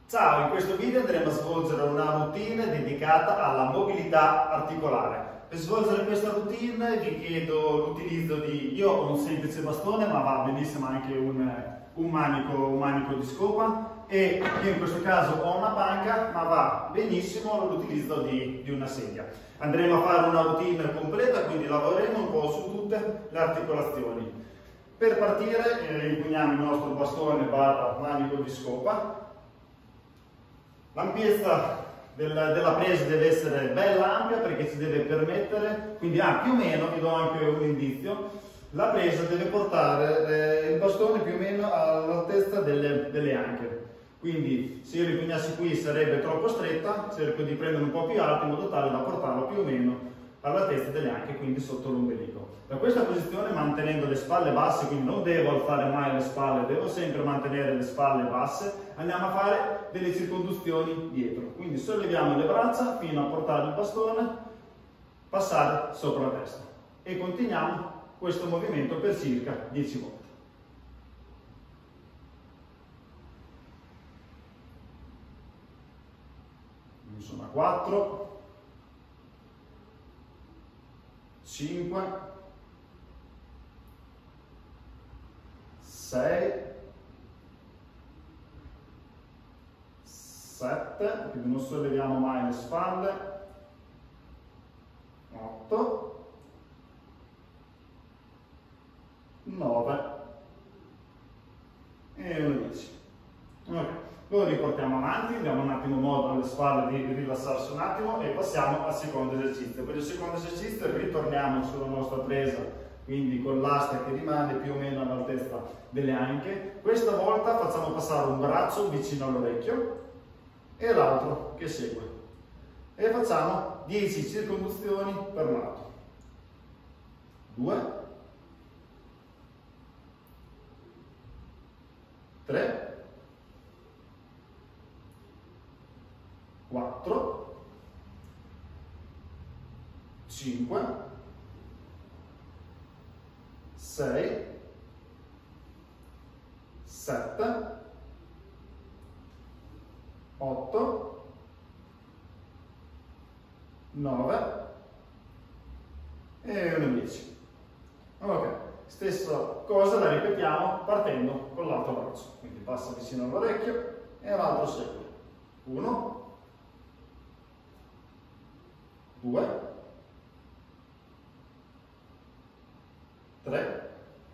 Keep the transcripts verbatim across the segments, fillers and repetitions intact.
Ciao, in questo video andremo a svolgere una routine dedicata alla mobilità articolare. Per svolgere questa routine vi chiedo l'utilizzo di... Io ho un semplice bastone, ma va benissimo anche un, un, manico, un manico di scopa, e io in questo caso ho una panca, ma va benissimo l'utilizzo di, di una sedia. Andremo a fare una routine completa, quindi lavoreremo un po' su tutte le articolazioni. Per partire eh, impugniamo il nostro bastone barra manico di scopa. L'ampiezza della, della presa deve essere bella ampia perché ci deve permettere, quindi ah, più o meno, vi do anche un indizio, la presa deve portare eh, il bastone più o meno all'altezza delle, delle anche. Quindi se io lo impugnassi qui sarebbe troppo stretta, cerco di prendere un po' più alto in modo tale da portarlo più o meno all'altezza delle anche, quindi sotto l'ombelico. Da questa posizione, mantenendo le spalle basse, quindi non devo alzare mai le spalle, devo sempre mantenere le spalle basse, andiamo a fare delle circonduzioni dietro. Quindi solleviamo le braccia fino a portare il bastone, passare sopra la testa e continuiamo questo movimento per circa dieci volte. Insomma, quattro, cinque, sei, sette, quindi non solleviamo mai le spalle, otto, nove e dieci. Ok, lo riportiamo avanti, diamo un attimo modo alle spalle di rilassarsi un attimo e passiamo al secondo esercizio. Per il secondo esercizio ritorniamo sulla nostra presa, quindi con l'asta che rimane più o meno all'altezza delle anche. Questa volta facciamo passare un braccio vicino all'orecchio e l'altro che segue. E facciamo dieci circonduzioni per lato. due, tre, quattro, cinque, sei, sette, otto, nove e dieci. Ok, stessa cosa la ripetiamo partendo con l'altro braccio. Quindi passa vicino all'orecchio e l'altro segue. uno, due, tre,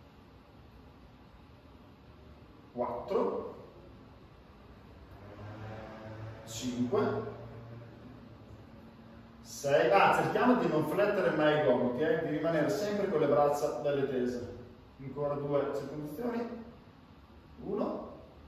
quattro, cinque, sei, ah, cerchiamo di non flettere mai i gomiti, eh, di rimanere sempre con le braccia belle tese. Ancora due circonduzioni, uno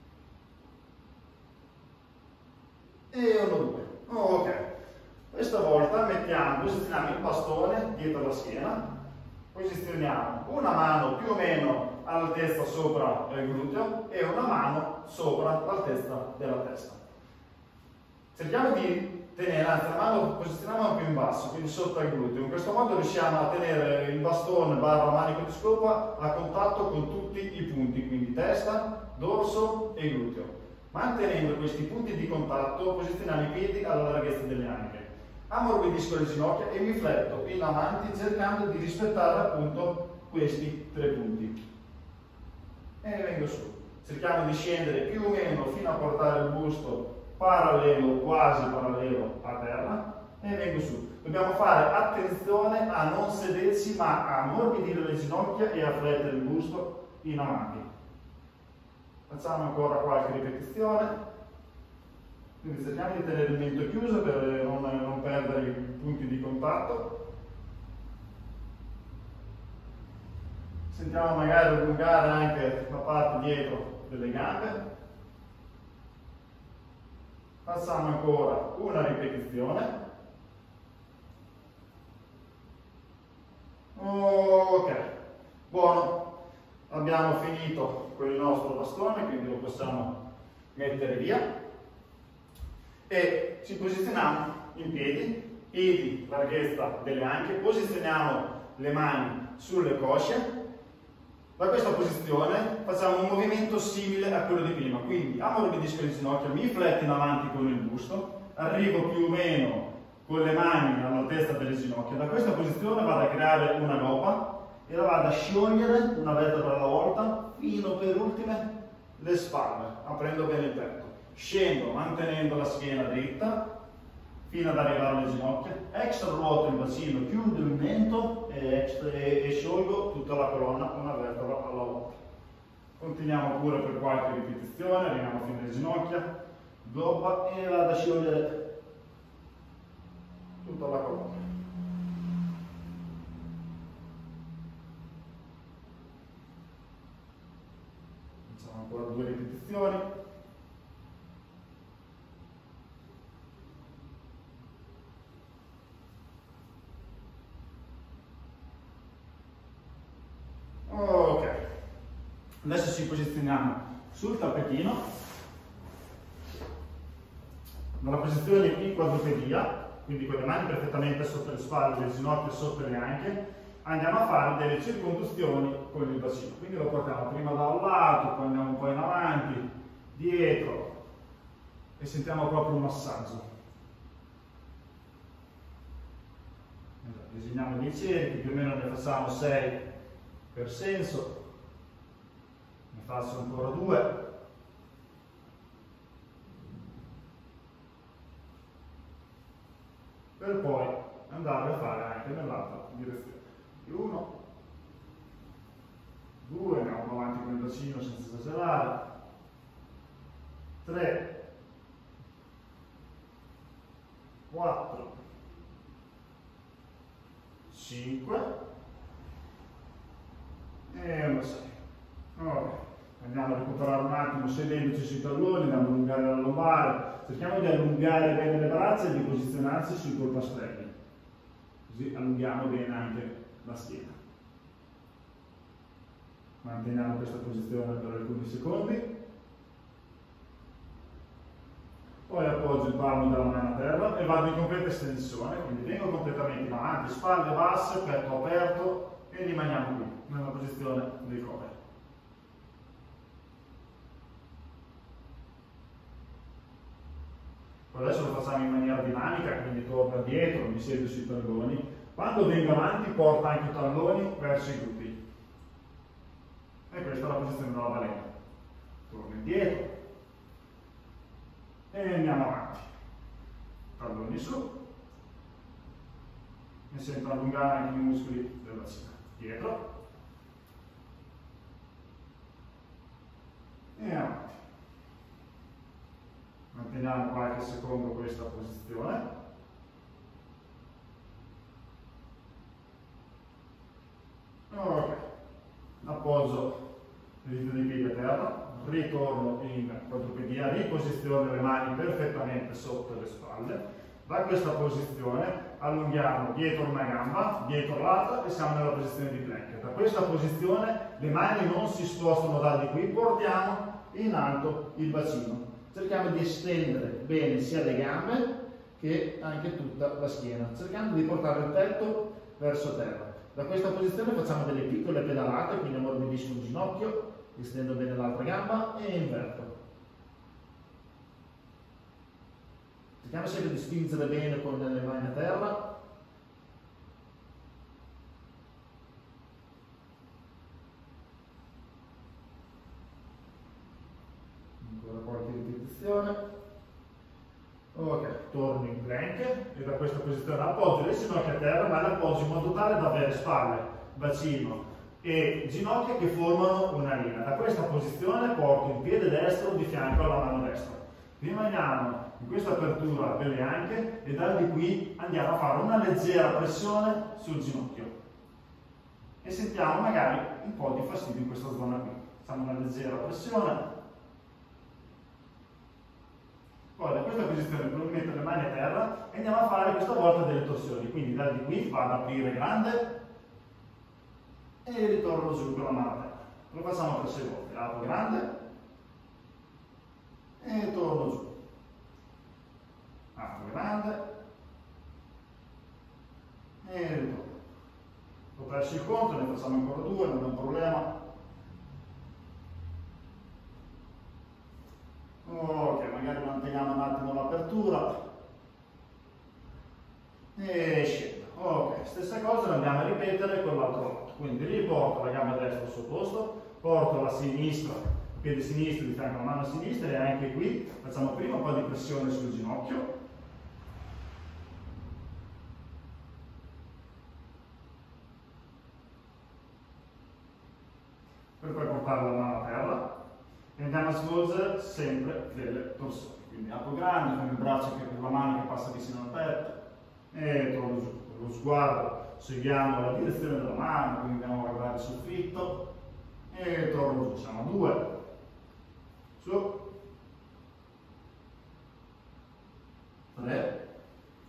e uno, due. Oh, ok. Questa volta mettiamo, posizioniamo il bastone dietro la schiena, posizioniamo una mano più o meno all'altezza sopra il gluteo e una mano sopra l'altezza della testa. Cerchiamo di tenere, anzi la mano posizioniamola più in basso, quindi sotto il gluteo. In questo modo riusciamo a tenere il bastone barra manico di scopa a contatto con tutti i punti, quindi testa, dorso e gluteo. Mantenendo questi punti di contatto posizioniamo i piedi alla larghezza delle anche. Ammorbidisco le ginocchia e mi fletto in avanti cercando di rispettare appunto questi tre punti. E vengo su. Cerchiamo di scendere più o meno fino a portare il busto parallelo, quasi parallelo a terra e vengo su. Dobbiamo fare attenzione a non sedersi ma a ammorbidire le ginocchia e a flettere il busto in avanti. Facciamo ancora qualche ripetizione. Quindi cerchiamo di tenere il mento chiuso per non, non perdere i punti di contatto. Sentiamo magari allungare anche la parte dietro delle gambe. Facciamo ancora una ripetizione. Ok, buono. Abbiamo finito con il nostro bastone, quindi lo possiamo mettere via. E ci posizioniamo in piedi, piedi larghezza delle anche, posizioniamo le mani sulle cosce Da questa posizione facciamo un movimento simile a quello di prima, quindi ammorbidisco le ginocchia, mi fletto in avanti con il busto, arrivo più o meno con le mani all'altezza delle ginocchia. Da questa posizione vado a creare una gobba e la vado a sciogliere una vertebra alla volta fino per ultime le spalle, aprendo bene il petto. Scendo mantenendo la schiena dritta fino ad arrivare alle ginocchia, extra ruoto il bacino, chiudo il mento e, extra, e, e sciolgo tutta la colonna una vertebra alla volta. Continuiamo pure per qualche ripetizione, arriviamo fino alle ginocchia, gobba e vado a sciogliere tutta la colonna. Facciamo ancora due ripetizioni. Ok, adesso ci posizioniamo sul tappetino, nella posizione in quadrupedia, quindi con le mani perfettamente sotto le spalle, le ginocchia sotto le anche, andiamo a fare delle circonduzioni con il bacino, quindi lo portiamo prima da un lato, poi andiamo un po' in avanti, dietro e sentiamo proprio un massaggio. Disegniamo dei cerchi, più o meno ne facciamo sei per senso, ne faccio ancora due, per poi andare a fare anche nell'altra direzione. Uno, due, andiamo avanti con il bacino senza esagerare, tre, quattro, cinque e uno sei. Allora, andiamo a recuperare un attimo sedendoci sui talloni, andiamo a allungare la lombare, cerchiamo di allungare bene le braccia e di posizionarsi sui polpastrelli, così allunghiamo bene anche la schiena. Manteniamo questa posizione per alcuni secondi, poi appoggio il palmo della mano a terra e vado in completa estensione, quindi vengo completamente in avanti, spalle basse, petto aperto e rimaniamo qui, nella posizione dei cover. Adesso lo facciamo in maniera dinamica, quindi torno dietro, mi siedo sui talloni. Quando vengo avanti porto anche i talloni verso i glutei. E questa è la posizione della balena. Torno indietro e andiamo avanti. Talloni su. Mi sento allungare anche i muscoli del bacino. Dietro e avanti. Manteniamo qualche secondo questa posizione. Ok, appoggio le dita dei piedi a terra, ritorno in quadrupedia, riposiziono le mani perfettamente sotto le spalle. Da questa posizione allunghiamo dietro una gamba, dietro l'altra e siamo nella posizione di plank. Da questa posizione le mani non si spostano da di qui, portiamo in alto il bacino. Cerchiamo di estendere bene sia le gambe che anche tutta la schiena, cercando di portare il petto verso terra. Da questa posizione facciamo delle piccole pedalate, quindi ammorbidisco un ginocchio, estendo bene l'altra gamba e inverto. Cerchiamo sempre di spingere bene con le mani a terra. Ancora qualche ripetizione. Ok, torno in plank e da questa posizione appoggio le ginocchia a terra, ma le appoggio in modo tale da avere spalle, bacino e ginocchia che formano una linea. Da questa posizione porto il piede destro di fianco alla mano destra. Rimaniamo in questa apertura delle anche e da di qui andiamo a fare una leggera pressione sul ginocchio e sentiamo magari un po' di fastidio in questa zona qui. Facciamo una leggera pressione. Poi da questa posizione metto le mani a terra e andiamo a fare questa volta delle torsioni, quindi da di qui vado ad aprire grande e ritorno giù con la mano a terra. Lo facciamo per sei volte, apro grande e torno giù, apro grande e ritorno. Ho perso il conto, ne facciamo ancora due, non è un problema. manteniamo un attimo l'apertura e scendo. Ok, stessa cosa la andiamo a ripetere con l'altro lato, quindi riporto la gamba destra al suo posto, porto la sinistra, il piede sinistro di fianco alla mano sinistra e anche qui facciamo prima un po' di pressione sul ginocchio. Per poi portare la mano a terra e andiamo a svolgere sempre delle torsioni. Quindi apro grande, con il braccio che per la mano che passa vicino al petto e torno giù. Con lo sguardo seguiamo la direzione della mano, quindi andiamo a guardare il soffitto e torno giù. Siamo a due, su, tre,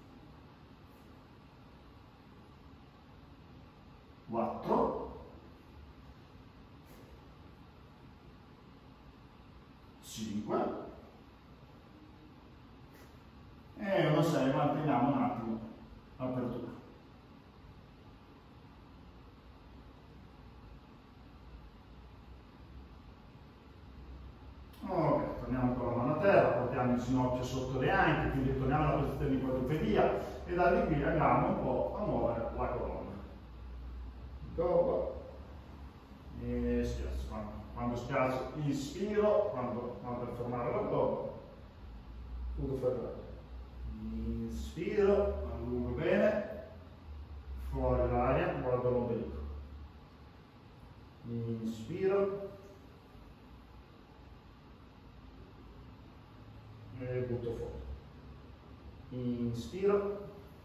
quattro, cinque e uno sei, manteniamo un attimo l'apertura. Ok, torniamo con la mano a terra, portiamo il ginocchio sotto le anche, quindi ritorniamo alla posizione di quadrupedia e da di qui andiamo un po' a muovere la colonna. Go. E schiaccio, quando, quando schiaccio inspiro, quando vado per fermare la colonna, tutto fermato. Inspiro, allungo bene, fuori l'aria, guardo l'ombelico. Inspiro e butto fuori. Inspiro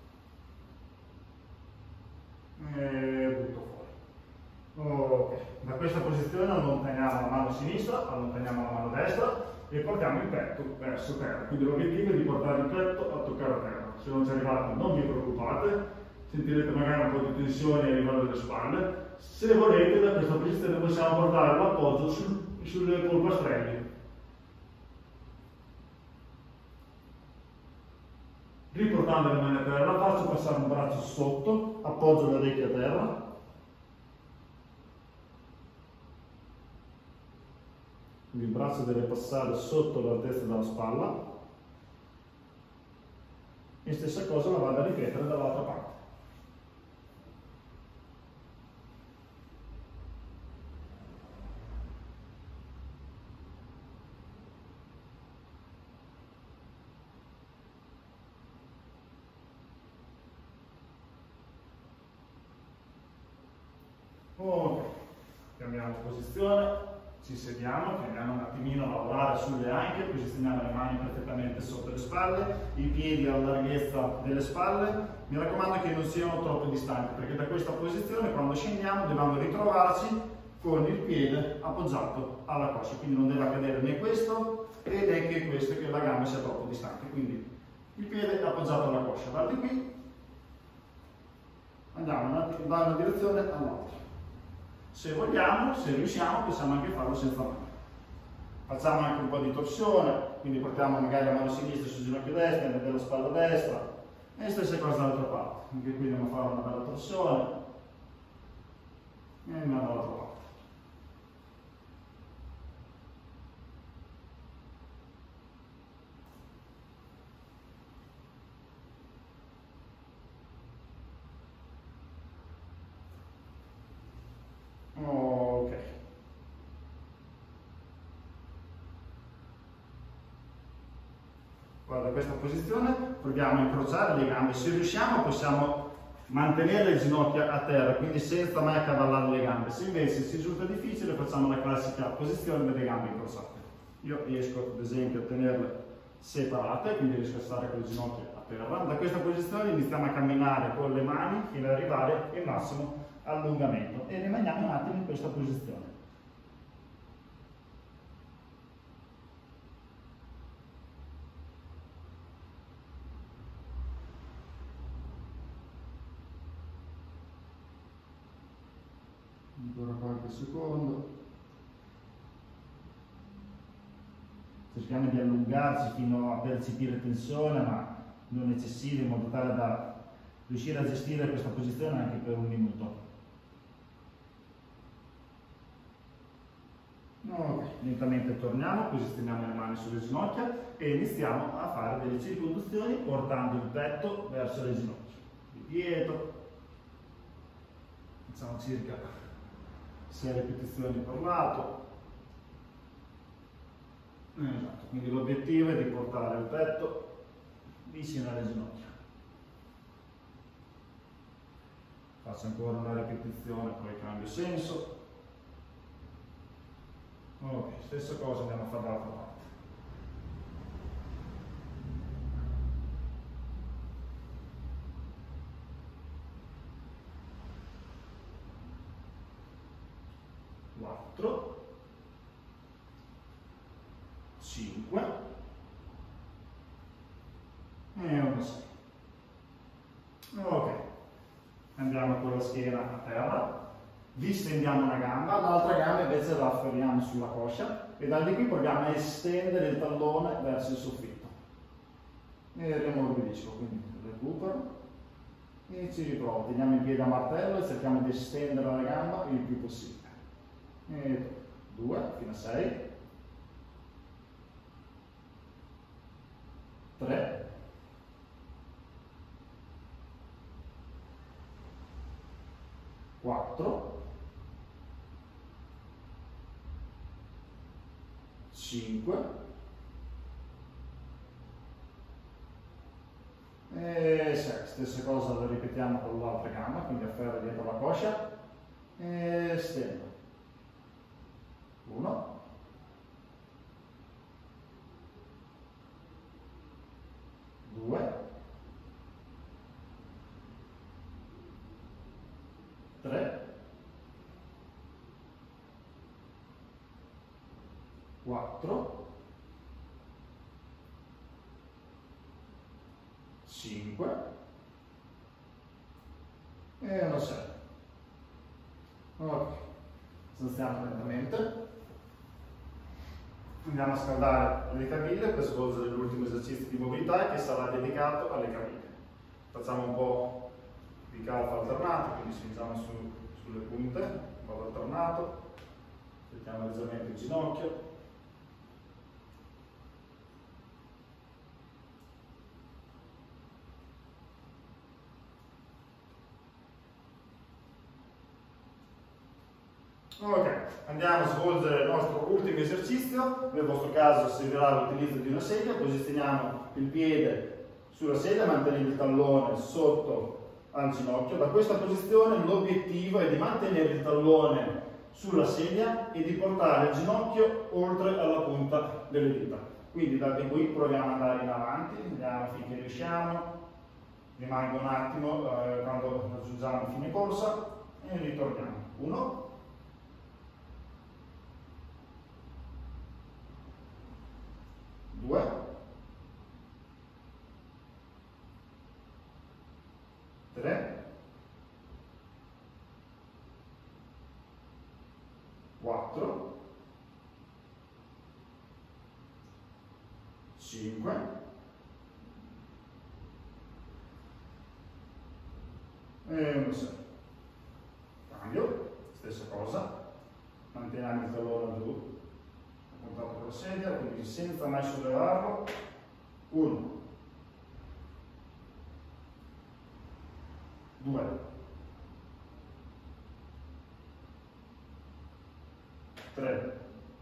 e butto fuori. Ok, da questa posizione allontaniamo la mano sinistra, allontaniamo la mano destra e portiamo il petto verso terra. Quindi l'obiettivo è di portare il petto a toccare a terra. Se non ci arrivate non vi preoccupate, sentirete magari un po' di tensione a livello delle spalle. Se volete da questa posizione possiamo portare l'appoggio sul, sulle polpastrelli. Riportando le mani a terra, faccio passare un braccio sotto, appoggio le orecchie a terra. Quindi il braccio deve passare sotto l'altezza della spalla. E stessa cosa la vado a ripetere dall'altra parte. Ok, cambiamo posizione, ci sediamo, andiamo un attimino a lavorare sulle anche, posizioniamo le mani perfettamente sotto le spalle, i piedi alla larghezza delle spalle. Mi raccomando che non siano troppo distanti, perché da questa posizione quando scendiamo dobbiamo ritrovarci con il piede appoggiato alla coscia, quindi non deve accadere né questo e neanche questo, che la gamba sia troppo distante. Quindi il piede appoggiato alla coscia, da di qui andiamo da una direzione all'altra. Se vogliamo, se riusciamo, possiamo anche farlo senza mano. Facciamo anche un po' di torsione, quindi portiamo magari la mano sinistra sul ginocchio destro, della spalla destra, e stessa cosa dall'altra parte. Anche qui andiamo a fare una bella torsione e andiamo dall'altra parte. Ok. Guarda, questa posizione proviamo a incrociare le gambe. Se riusciamo possiamo mantenere le ginocchia a terra, quindi senza mai accavallare le gambe. Se invece ci risulta difficile facciamo la classica posizione delle gambe incrociate. Io riesco ad esempio a tenerle separate, quindi riesco a stare con le ginocchia a terra. Da questa posizione iniziamo a camminare con le mani fino ad arrivare al massimo allungamento e rimaniamo un attimo in questa posizione. Ancora qualche secondo. Cerchiamo di allungarci fino a percepire tensione, ma non eccessiva, in modo tale da riuscire a gestire questa posizione anche per un minuto. Ok, lentamente torniamo, posizioniamo le mani sulle ginocchia e iniziamo a fare delle circonduzioni portando il petto verso le ginocchia. Di dietro, facciamo circa sei ripetizioni per lato. Esatto, quindi l'obiettivo è di portare il petto vicino alle ginocchia. Faccio ancora una ripetizione, poi cambio senso. Ok, stessa cosa andiamo a fare dall'altra parte. quattro, cinque e uno, sei. Ok, andiamo con la schiena a terra. Distendiamo una gamba, l'altra gamba invece la afferriamo sulla coscia e da di qui proviamo a estendere il tallone verso il soffitto e rimorbilisco, quindi recupero e ci riprovo, teniamo in piedi a martello e cerchiamo di estendere la gamba il più possibile. E due fino a sei, tre, quattro, cinque e sei. Stessa cosa la ripetiamo con l'altra gamba, quindi afferro dietro la coscia e stendo. uno, due, tre, quattro, cinque e uno, sei. Ok, spostiamo lentamente. Andiamo a scaldare le caviglie per svolgere l'ultimo esercizio di mobilità che sarà dedicato alle caviglie. Facciamo un po' di calcio alternato, quindi spingiamo su, sulle punte, un po' alternato, mettiamo leggermente il ginocchio. Ok, andiamo a svolgere il nostro ultimo esercizio. Nel vostro caso servirà l'utilizzo di una sedia. Posizioniamo il piede sulla sedia mantenendo il tallone sotto al ginocchio. Da questa posizione l'obiettivo è di mantenere il tallone sulla sedia e di portare il ginocchio oltre alla punta delle dita. Quindi da di qui proviamo ad andare in avanti, andiamo finché riusciamo, rimango un attimo eh, quando raggiungiamo fine corsa e ritorniamo. uno, due, tre, quattro, cinque, e uno, sei. Cambio, stessa cosa, manteniamo il tallone giù, puntato con la sedia, quindi senza mai sollevarlo. uno, due, tre,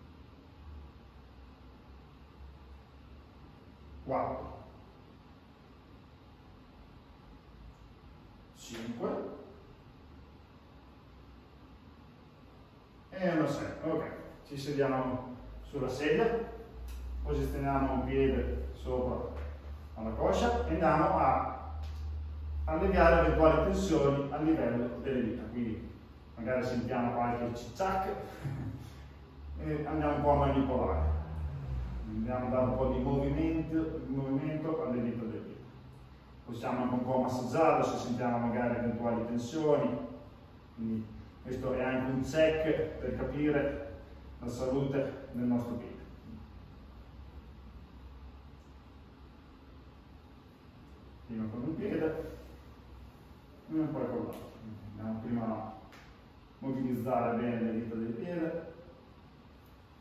quattro, cinque e uno, sei. Ok, ci sediamo sulla sedia, posizioniamo un piede sopra alla coscia e andiamo a alleviare eventuali tensioni a livello delle dita, quindi magari sentiamo qualche cicciac e andiamo un po' a manipolare, andiamo a dare un po' di movimento, movimento alle dita delle dita. Possiamo anche un po' massaggiarlo se sentiamo magari eventuali tensioni, quindi questo è anche un check per capire la salute del nostro piede. Prima con un piede e poi con l'altro. Andiamo prima a mobilizzare bene le dita del piede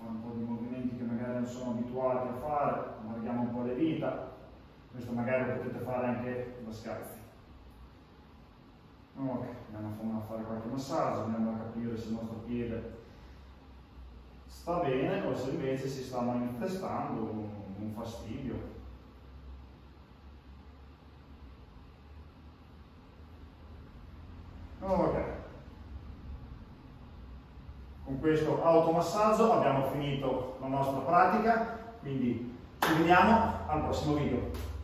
fare un po' di movimenti che magari non sono abituati a fare, allarghiamo un po' le dita, questo magari lo potete fare anche da scalzi. Ok, andiamo a fare qualche massaggio, andiamo a capire se il nostro piede sta bene o se invece si sta manifestando un, un fastidio. Ok, con questo automassaggio abbiamo finito la nostra pratica, quindi ci vediamo al prossimo video.